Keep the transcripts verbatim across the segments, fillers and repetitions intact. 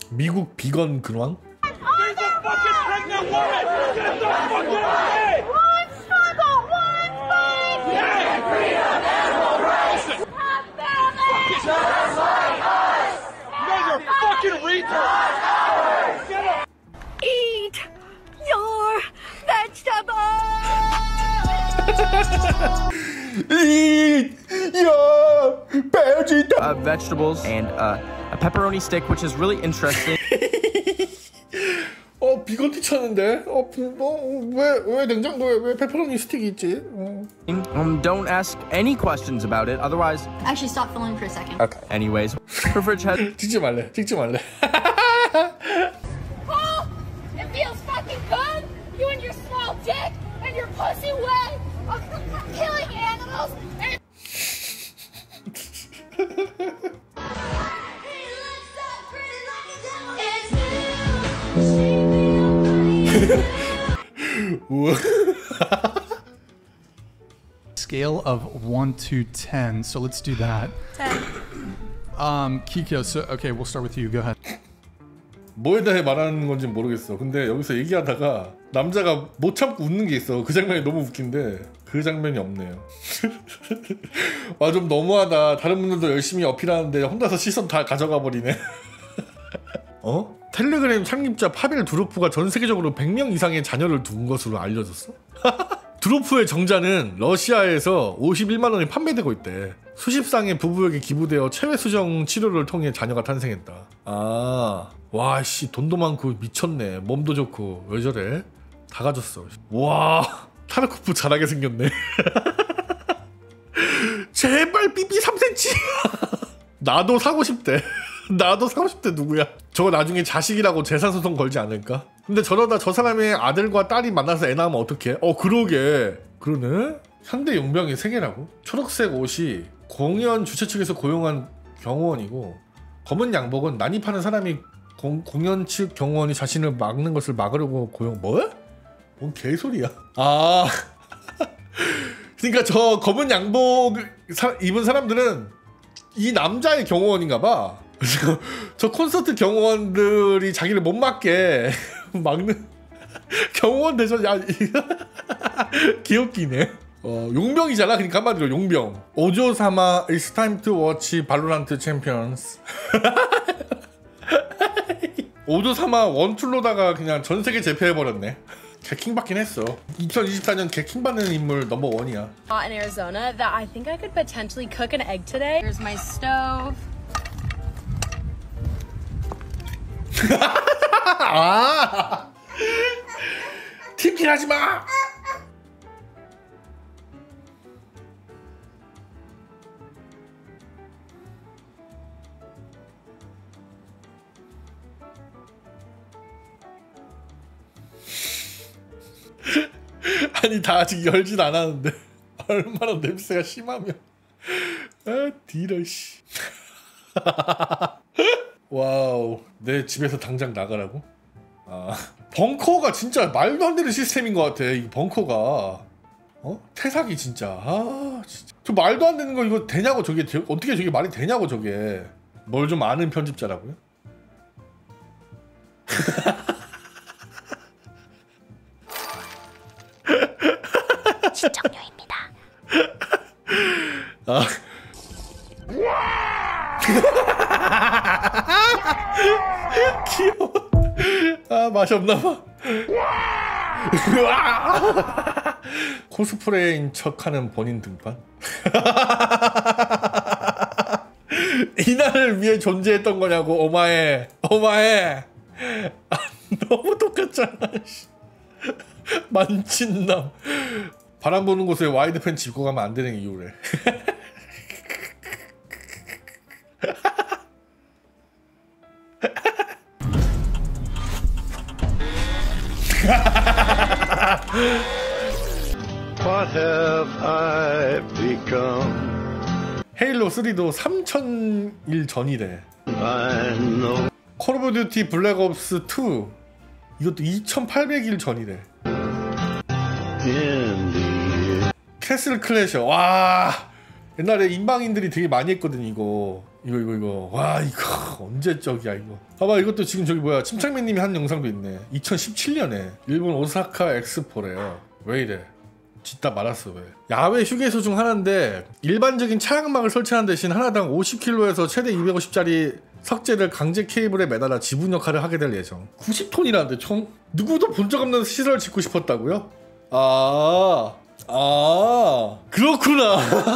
미국 비건 근황? Eat your vegetables. Eat your vegetables. Uh, vegetables and uh, a pepperoni stick, which is really interesting. 어 비건 티쳤는데 어왜왜 냉장고에 왜 페퍼로니 스틱이 있지? 어. Um, don't ask any questions about it, otherwise. Actually, stop filming for a second. Okay. Anyways, her fridge has. 찍지 말래. 찍지 말래. Oh, it feels fucking good. You and your small dick and your pussy way of killing animals. And Scale of one to ten. So let's do that. ten. Um, Kiko. So okay, we'll start with you. Go ahead. 뭐에 대해 말하는 건지 모르겠어. 근데 여기서 얘기하다가 남자가 못 참고 웃는 게 있어. 그 장면이 너무 웃긴데 그 장면이 없네요. 와 좀 너무하다. 다른 분들도 열심히 어필하는데 혼자서 시선 다 가져가 버리네. 어? 텔레그램 창립자 파벨 두로프가 전 세계적으로 백 명 이상의 자녀를 둔 것으로 알려졌어? 두로프의 정자는 러시아에서 오십일만 원이 판매되고 있대. 수십 쌍의 부부에게 기부되어 체외 수정 치료를 통해 자녀가 탄생했다. 아, 와 씨 돈도 많고 미쳤네. 몸도 좋고 왜 저래? 다 가졌어. 와, 타르코프 잘하게 생겼네. 제발 삐삐 삼 센티미터. 나도 사고 싶대. 나도 사고 싶대. 누구야? 저거 나중에 자식이라고 재산소송 걸지 않을까? 근데 저러다 저 사람의 아들과 딸이 만나서 애 낳으면 어떡해? 어 그러게. 그러네? 현대 용병이 세 개라고? 초록색 옷이 공연 주최 측에서 고용한 경호원이고 검은 양복은 난입하는 사람이 공, 공연 측 경호원이 자신을 막는 것을 막으려고 고용. 뭐? 뭔 개소리야? 아 그러니까 저 검은 양복 사, 입은 사람들은 이 남자의 경호원인가봐. 저 콘서트 경호원들이 자기를 못 막게 막는 경호원 대전. 야 귀엽기네. 어, 용병이잖아. 그러니까 한마디로 용병. 오조사마 It's time to watch 발로란트 챔피언스. 오조사마 원툴로다가 그냥 전세계 제패해버렸네. 개킹 받긴 했어. 이천이십사 년 개킹 받는 인물 넘버 원이야. In Arizona that I think I could potentially cook an egg today. Here's my stove. 아 팀킬 하지 마. 아니 다 아직 열진 않았는데 얼마나 냄새가 심하면. 아 디러 씨. 와우, 내 집에서 당장 나가라고? 아, 벙커가 진짜 말도 안 되는 시스템인 것 같아. 이 벙커가 어? 태사기 진짜. 아 진짜 저 말도 안 되는 거 이거 되냐고. 저게 어떻게 저게 말이 되냐고. 저게 뭘 좀 아는 편집자라고요? 시청료입니다. 아. 귀여워. 아 맛이 없나봐. 코스프레인 척하는 본인 등판. 이날을 위해 존재했던 거냐고. 오마에 오마에. 아, 너무 똑같잖아. 만친남. 바람 부는 곳에 와이드팬 짚고 가면 안 되는 이유래. What have I become? 헤일로 쓰리도 삼천일 전이래. I know. 콜 오브 듀티 블랙옵스 투 이것도 이천팔백 일 전이래. In the 캐슬 클래셔. 와 옛날에 인방인들이 되게 많이 했거든 이거. 이거 이거 이거 와 이거 언제적이야 이거. 봐봐 이것도 지금 저기 뭐야 침착맨님이 한 영상도 있네. 이천십칠 년에 일본 오사카 엑스포래요. 왜 이래? 짓다 말았어 왜? 야외 휴게소 중 하나인데 일반적인 차량막을 설치하는 대신 하나당 오십 킬로그램에서 최대 이백오십 짜리 석재를 강제 케이블에 매달아 지분 역할을 하게 될 예정. 구십 톤이라는데 총? 누구도 본 적 없는 시설을 짓고 싶었다고요? 아, 아 그렇구나.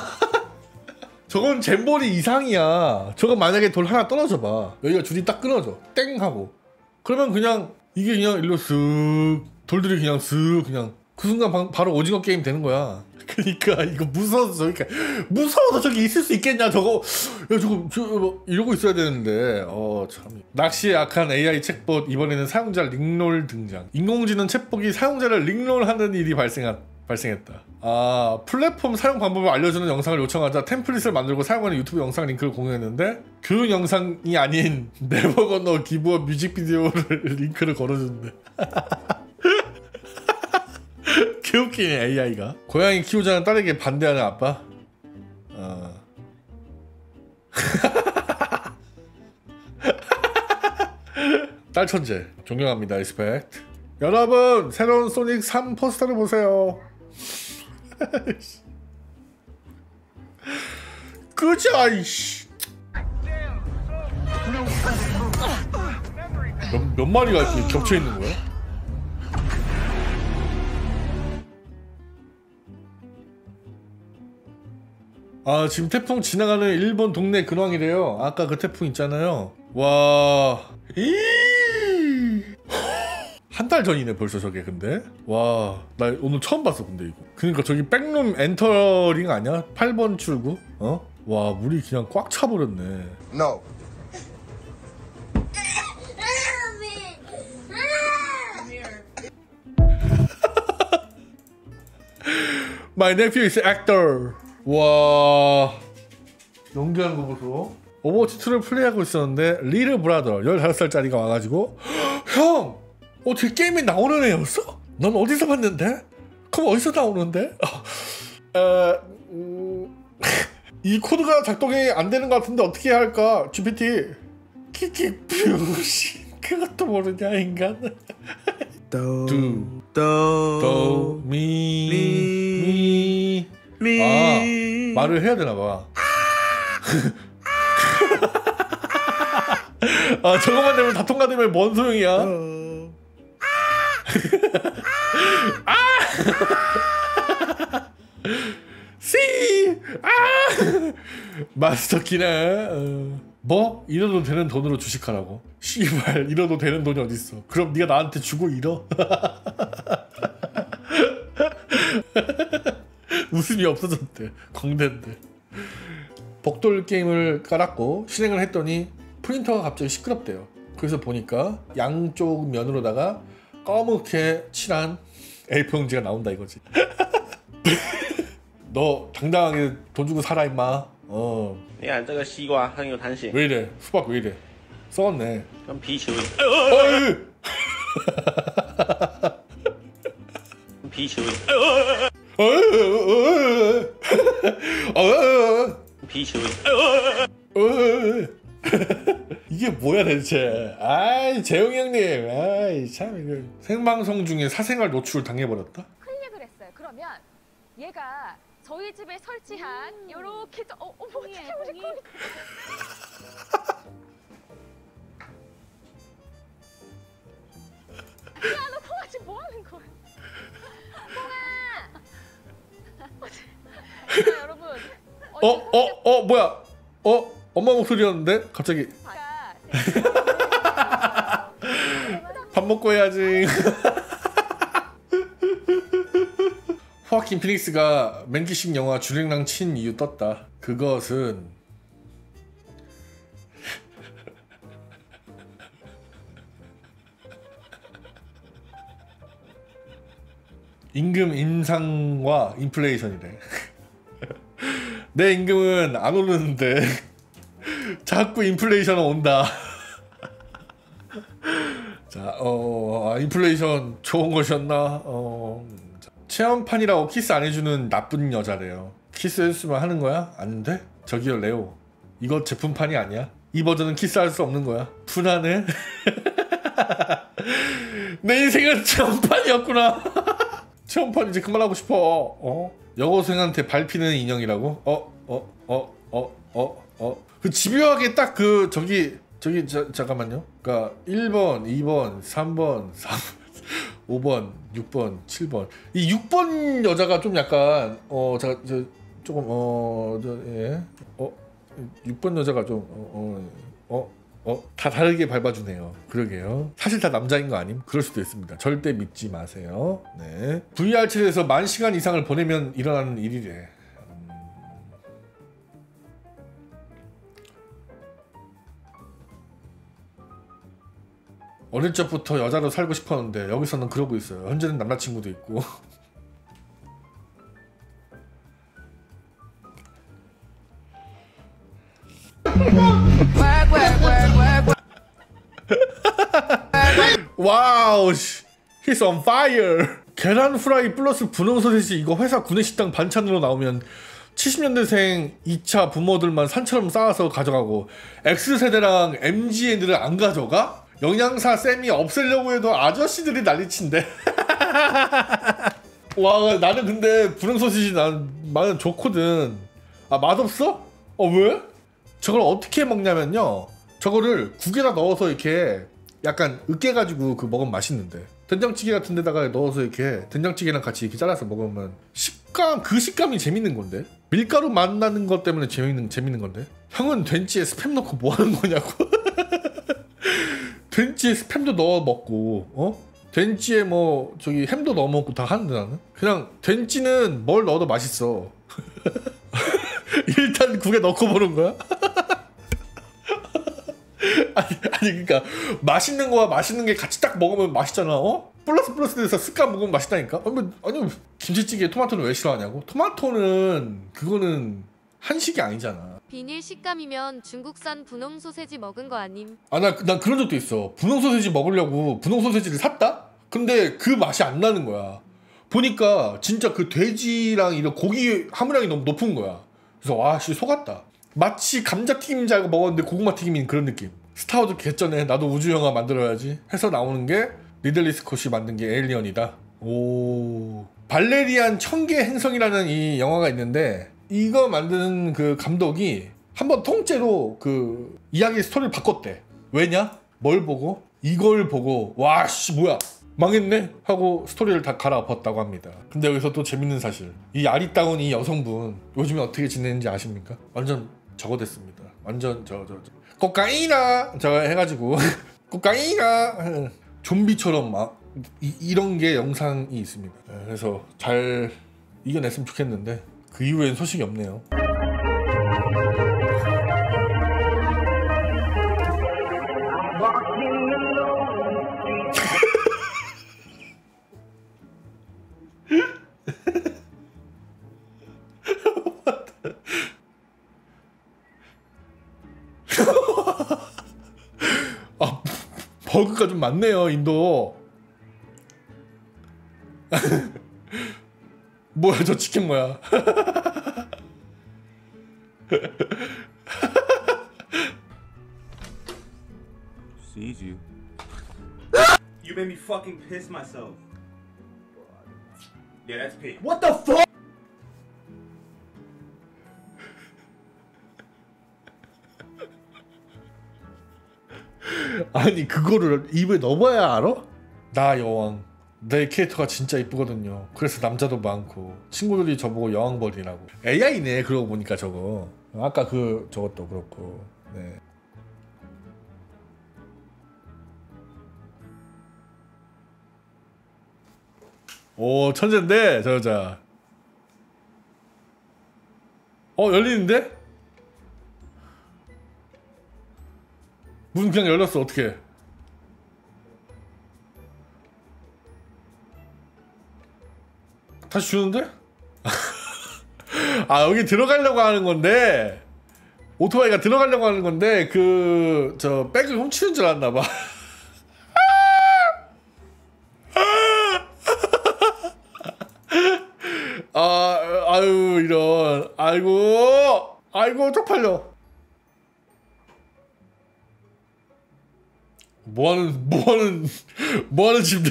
저건 잼버리 이상이야. 저건 만약에 돌 하나 떨어져봐. 여기가 줄이 딱 끊어져. 땡 하고. 그러면 그냥 이게 그냥 일로 쓱 돌들이 그냥 쓱 그냥 그 순간 바, 바로 오징어 게임 되는 거야. 그러니까 이거 무서워서 저기 무서워서 저기 있을 수 있겠냐 저거. 야 저거 저 뭐, 이러고 있어야 되는데. 어 참. 낚시에 약한 에이아이 챗봇 이번에는 사용자 링롤 등장. 인공지능 챗봇이 사용자를 링롤하는 일이 발생한 발생했다. 아 플랫폼 사용 방법을 알려주는 영상을 요청하자 템플릿을 만들고 사용하는 유튜브 영상 링크를 공유했는데 그 영상이 아닌 네버 건너 기브업 뮤직비디오를 링크를 걸어준대. 개웃기네 에이아이가. 고양이 키우자는 딸에게 반대하는 아빠. 어. 딸 천재 존경합니다. 리스펙트. 여러분 새로운 소닉 삼 포스터를 보세요. 그자 이씨. 몇, 몇 마리가 이렇게 겹쳐 있는 거야? 아 지금 태풍 지나가는 일본 동네 근황이래요. 아까 그 태풍 있잖아요. 와. 한 달 전이네 벌써 저게. 근데 와 나 오늘 처음 봤어. 근데 이거 그러니까 저기 백룸 엔터링 아니야? 팔 번 출구? 어? 와 물이 그냥 꽉 차버렸네. No. My nephew is actor. 와 연기하는 거 보소. 오버워치 투를 플레이하고 있었는데 리르 브라더 열다섯 살짜리가 와가지고 형! 어떻게 게임에 나오는 애였어? 넌 어디서 봤는데? 그럼 어디서 나오는데? 어, 음... 이 코드가 작동이 안 되는 것 같은데 어떻게 해야 할까? 지피티 키키 뷰시 그것도 모르냐 인간. 도도미미 미. 아 말을 해야 되나 봐. 아 저거만 되면 다 통과되면 뭔 소용이야? 아! 씨! 아! 마스터 키네. 어. 뭐? 잃어도 되는 돈으로 주식하라고? 씨발 잃어도 되는 돈이 어딨어. 그럼 네가 나한테 주고 잃어? 웃음이 없어졌대. 광대인데. 복돌 게임을 깔았고 실행을 했더니 프린터가 갑자기 시끄럽대요. 그래서 보니까 양쪽 면으로다가 검게 칠한 에이 사 용지가 나온다 이거지. 너 당당하게 돈 주고 살아 임마. 어. 你看这个西瓜很有弹性， 왜 이래? 수박 왜 이래? 썩었네. 跟皮球一样， 어이! 跟皮球一样， 어이! 어이! 皮球一样。 어이! 이게 뭐야 대체? 아이 재용이 형님, 아이 참 이거 생방송 중에 사생활 노출 당해버렸다. 클릭을 했어요. 그러면 얘가 저희 집에 설치한 요렇게 저, 어, 어머 어떡해 우리 꼬리. 야 너 통아 지금 뭐 하는 거야? 통아. 자, 여러분. 어? 어? 어? 뭐야? 어? 엄마 목소리였는데? 갑자기 밥 먹고 해야지. 호아킨 피닉스가 맨기식 영화 주랭랑 친 이유 떴다. 그것은 임금 인상과 인플레이션이래. 내 임금은 안 오르는데 자꾸 인플레이션은 온다. 자, 어, 인플레이션 좋은 것이었나? 어, 체험판이라고 키스 안 해주는 나쁜 여자래요. 키스 했으면 하는 거야? 안 돼? 저기요 레오, 이거 제품판이 아니야. 이 버전은 키스할 수 없는 거야. 분하네. 내 인생은 체험판이었구나. 체험판 이제 그만하고 싶어. 어? 여고생한테 밟히는 인형이라고? 어? 어? 어? 어? 어? 어? 그 집요하게 딱 그 저기 저기 자, 잠깐만요. 그러니까 일 번, 이 번, 삼 번, 사 번, 오 번, 육 번, 칠 번. 이 육 번 여자가 좀 약간 어, 자, 저 조금 어, 저 예. 어? 육 번 여자가 좀 어, 어, 어, 어, 다 다르게 밟아주네요. 그러게요. 사실 다 남자인 거 아님? 그럴 수도 있습니다. 절대 믿지 마세요. 네. 브이알챗에서 만 시간 이상을 보내면 일어나는 일이래. 음... 어릴 적부터 여자로 살고 싶었는데 여기서는 그러고 있어요. 현재는 남자친구도 있고. 와우, he's on fire. 계란 후라이 플러스 분홍 소세지 이거 회사 구내식당 반찬으로 나오면 칠십 년대생 이 차 부모들만 산처럼 쌓아서 가져가고 X세대랑 엠지 애들은 안 가져가? 영양사 쌤이 없애려고 해도 아저씨들이 난리친대. 와, 나는 근데 분홍 소세지 난 나는 좋거든. 아, 맛없어? 어, 왜? 저걸 어떻게 먹냐면요, 저거를 국에다 넣어서 이렇게 약간 으깨가지고 그 먹으면 맛있는데, 된장찌개 같은 데다가 넣어서 이렇게 된장찌개랑 같이 이렇게 잘라서 먹으면 식감, 그 식감이 재밌는 건데, 밀가루 맛 나는 것 때문에 재밌는 재밌는 건데. 형은 된찌에 스팸 넣고 뭐 하는 거냐고. 된찌에 스팸도 넣어 먹고, 어? 된찌에 뭐 저기 햄도 넣어 먹고 다 하는데, 나는 그냥 된찌는 뭘 넣어도 맛있어. 일단 국에 넣고 보는 거야? 아니, 아니 그러니까 맛있는 거와 맛있는 게 같이 딱 먹으면 맛있잖아. 어? 플러스 플러스 돼서 쓱까 먹으면 맛있다니까. 아니, 아니 김치찌개에 토마토는 왜 싫어하냐고? 토마토는 그거는 한식이 아니잖아. 비닐 식감이면 중국산 분홍 소세지 먹은 거 아님? 아, 나, 나 그런 적도 있어. 분홍 소세지 먹으려고 분홍 소세지를 샀다? 근데 그 맛이 안 나는 거야. 보니까 진짜 그 돼지랑 이런 고기 함유량이 너무 높은 거야. 그래서 와, 씨, 속았다. 마치 감자튀김인 줄 알고 먹었는데 고구마 튀김인 그런 느낌. 스타워즈 개쩌네. 나도 우주영화 만들어야지 해서 나오는 게 리들리 스콧이 만든 게 에일리언이다. 오, 발레리안 천개 행성이라는 이 영화가 있는데, 이거 만드는 그 감독이 한번 통째로 그 이야기 스토리를 바꿨대. 왜냐? 뭘 보고? 이걸 보고 와, 씨, 뭐야, 망했네 하고 스토리를 다 갈아엎었다고 합니다. 근데 여기서 또 재밌는 사실, 이 아리따운 이 여성분 요즘에 어떻게 지내는지 아십니까? 완전 저거 됐습니다. 완전 저 저 저 코카이나 저거 해가지고 코카이나 좀비처럼 막 이, 이런 게 영상이 있습니다. 그래서 잘 이겨냈으면 좋겠는데 그 이후엔 소식이 없네요. 아, 버그가 좀 많네요, 인도. 뭐야, 저 치킨 뭐야? Sees you. You made me fucking piss myself. Yeah, that's pig. What the fuck? 아니, 그거를 입에 넣어봐야 알아? 나 여왕. 내 캐릭터가 진짜 이쁘거든요. 그래서 남자도 많고 친구들이 저보고 여왕벌이라고. 에이아이네 그러고 보니까. 저거 아까 그 저것도 그렇고. 네. 오, 천재인데 저 여자. 어, 열리는데? 문 그냥 열렸어. 어떡해. 다시 주는데? 아, 여기 들어가려고 하는 건데, 오토바이가 들어가려고 하는 건데 그 저 백을 훔치는 줄 알았나 봐. 아, 아유, 이런. 아이고, 아이고, 쪽팔려. 뭐하는 뭐하는 뭐하는 집들.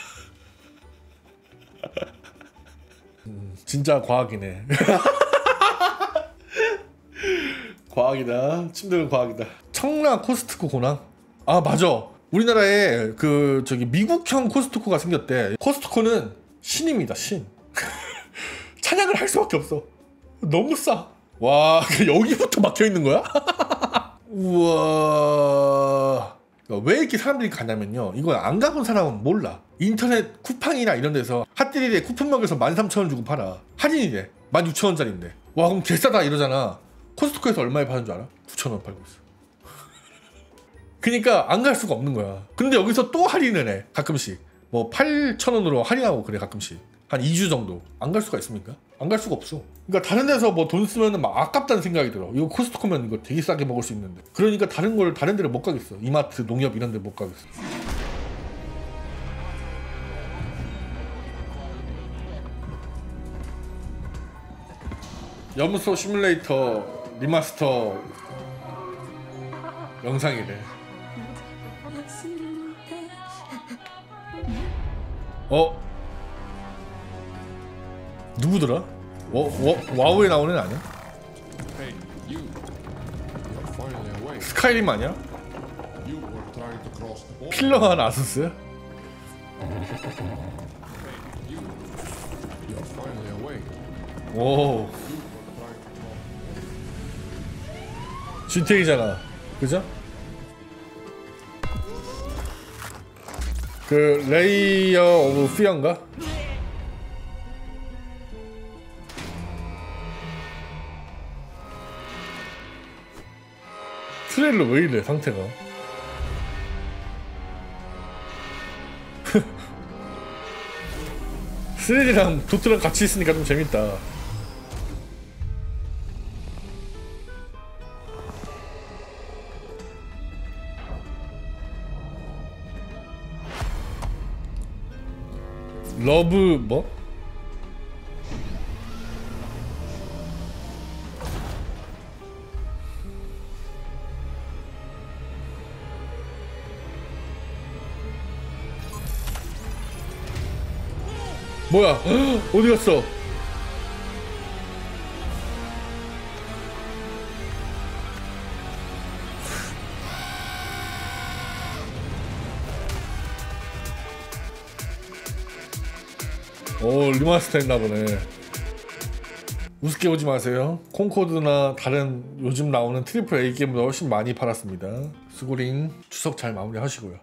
음, 진짜 과학이네. 과학이다. 침대는 과학이다. 청라 코스트코 고낭. 아 맞아. 우리나라에 그 저기 미국형 코스트코가 생겼대. 코스트코는 신입니다. 신. 찬양을 할 수밖에 없어. 너무 싸. 와 여기부터 막혀 있는 거야? 우와. 왜 이렇게 사람들이 가냐면요, 이걸 안 가본 사람은 몰라. 인터넷 쿠팡이나 이런 데서 핫딜에 쿠폰 먹여서 만 삼천 원 주고 팔아. 할인이 돼. 만 육천 원짜리인데 와 그럼 개싸다 이러잖아. 코스트코에서 얼마에 파는 줄 알아? 구천 원 팔고 있어. 그니까 안 갈 수가 없는 거야. 근데 여기서 또 할인을 해. 가끔씩 뭐 팔천 원으로 할인하고 그래. 가끔씩 한 이 주 정도. 안 갈 수가 있습니까? 안 갈 수가 없어. 그러니까 다른 데서 뭐 돈 쓰면 막 아깝다는 생각이 들어. 이거 코스트코면 이거 되게 싸게 먹을 수 있는데. 그러니까 다른 걸 다른 데를 못 가겠어. 이마트, 농협 이런 데 못 가겠어. 염소 시뮬레이터 리마스터 영상이래. 어? 누구더라? 워, 워, 와우에 나오는 애 아니야? 스카이림 아니야? 필러한 아수스? 오 지테이잖아. 그죠? 그 레이어 오브 피어인가? 트레일러 왜 이래 상태가. 쓰레기랑 도트랑 같이 있으니까 좀 재밌다. 러브 뭐? 뭐야? 헉, 어디 갔어? 오 리마스터 했나보네. 우습게 보지 마세요. 콩코드나 다른 요즘 나오는 트리플 A 게임보다 훨씬 많이 팔았습니다. 수고링 추석 잘 마무리 하시고요.